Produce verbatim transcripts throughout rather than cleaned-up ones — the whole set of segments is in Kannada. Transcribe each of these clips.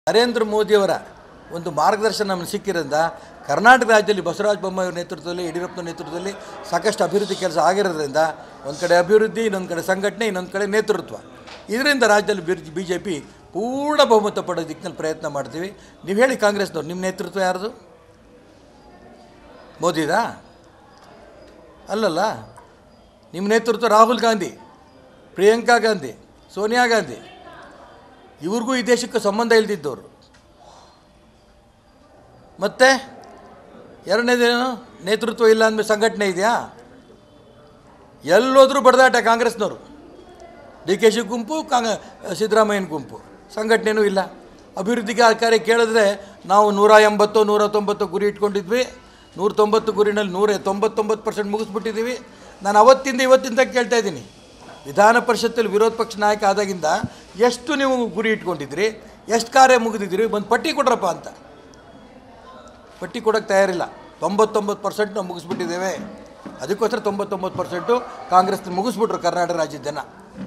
ನರೇಂದ್ರ ಮೋದಿಯವರ ಒಂದು ಮಾರ್ಗದರ್ಶನ ನಮಗೆ ಸಿಕ್ಕಿರೋದ್ರಿಂದ ಕರ್ನಾಟಕ ರಾಜ್ಯದಲ್ಲಿ ಬಸವರಾಜ ಬೊಮ್ಮಾಯಿ ನೇತೃತ್ವದಲ್ಲಿ ಯಡಿಯೂರಪ್ಪನ ನೇತೃತ್ವದಲ್ಲಿ ಸಾಕಷ್ಟು ಅಭಿವೃದ್ಧಿ ಕೆಲಸ ಆಗಿರೋದ್ರಿಂದ ಒಂದು ಕಡೆ ಅಭಿವೃದ್ಧಿ, ಇನ್ನೊಂದು ಕಡೆ ಸಂಘಟನೆ, ಇನ್ನೊಂದು ಕಡೆ ನೇತೃತ್ವ, ಇದರಿಂದ ರಾಜ್ಯದಲ್ಲಿ ಬಿ ಜೆ ಪಿ ಪೂರ್ಣ ಬಹುಮತ ಪಡೋ ದಿಕ್ಕಿನಲ್ಲಿ ಪ್ರಯತ್ನ ಮಾಡ್ತೀವಿ. ನೀವು ಹೇಳಿ ಕಾಂಗ್ರೆಸ್ನವ್ರು, ನಿಮ್ಮ ನೇತೃತ್ವ ಯಾರ್ದು? ಮೋದಿದಾ? ಅಲ್ಲಲ್ಲ, ನಿಮ್ಮ ನೇತೃತ್ವ ರಾಹುಲ್ ಗಾಂಧಿ, ಪ್ರಿಯಾಂಕಾ ಗಾಂಧಿ, ಸೋನಿಯಾ ಗಾಂಧಿ, ಇವ್ರಿಗೂ ಈ ದೇಶಕ್ಕೆ ಸಂಬಂಧ ಇಲ್ದಿದ್ದವರು. ಮತ್ತು ಎರಡನೇದೇನು, ನೇತೃತ್ವ ಇಲ್ಲ ಅಂದಮೇಲೆ ಸಂಘಟನೆ ಇದೆಯಾ? ಎಲ್ಲೋದ್ರೂ ಬಡದಾಟ ಕಾಂಗ್ರೆಸ್ನವರು. ಡಿ ಕೆ ಶಿ ಗುಂಪು, ಕಾಂಗ ಸಿದ್ದರಾಮಯ್ಯನ ಗುಂಪು. ಸಂಘಟನೆಯೂ ಇಲ್ಲ. ಅಭಿವೃದ್ಧಿಗೆ ಕಾರ್ಯ ಕೇಳಿದ್ರೆ ನಾವು ನೂರ ಎಂಬತ್ತು ನೂರ ತೊಂಬತ್ತು ಗುರಿ ಇಟ್ಕೊಂಡಿದ್ವಿ. ನೂರ ತೊಂಬತ್ತು ಗುರಿನಲ್ಲಿ ನೂರ ತೊಂಬತ್ತೊಂಬತ್ತು ಪರ್ಸೆಂಟ್ ಮುಗಿಸ್ಬಿಟ್ಟಿದ್ದೀವಿ. ನಾನು ಅವತ್ತಿಂದ ಇವತ್ತಿಂದ ಕೇಳ್ತಾ ಇದ್ದೀನಿ, ವಿಧಾನ ಪರಿಷತ್ತಲ್ಲಿ ವಿರೋಧ ಪಕ್ಷ ನಾಯಕ ಆದಾಗಿಂದ ಎಷ್ಟು ನೀವು ಗುರಿ ಇಟ್ಕೊಂಡಿದ್ರಿ, ಎಷ್ಟು ಕಾರ್ಯ ಮುಗಿದಿದ್ದೀರಿ, ಒಂದು ಪಟ್ಟಿ ಕೊಡ್ರಪ್ಪ ಅಂತ. ಪಟ್ಟಿ ಕೊಡೋಕ್ಕೆ ತಯಾರಿಲ್ಲ. ತೊಂಬತ್ತೊಂಬತ್ತು ಪರ್ಸೆಂಟ್ ನಾವು ಮುಗಿಸ್ಬಿಟ್ಟಿದ್ದೇವೆ. ಅದಕ್ಕೋಸ್ಕರ ತೊಂಬತ್ತೊಂಬತ್ತು ಪರ್ಸೆಂಟು ಕಾಂಗ್ರೆಸ್ ಮುಗಿಸ್ಬಿಟ್ರು ಕರ್ನಾಟಕ ರಾಜ್ಯದ ಜನ.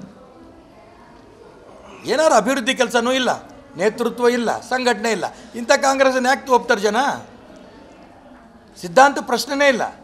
ಏನಾರು ಅಭಿವೃದ್ಧಿ ಕೆಲಸನೂ ಇಲ್ಲ, ನೇತೃತ್ವ ಇಲ್ಲ, ಸಂಘಟನೆ ಇಲ್ಲ. ಇಂಥ ಕಾಂಗ್ರೆಸ್ಸನ್ನು ಯಾಕೆ ಒಪ್ತಾರೆ ಜನ? ಸಿದ್ಧಾಂತ ಪ್ರಶ್ನೆನೇ ಇಲ್ಲ.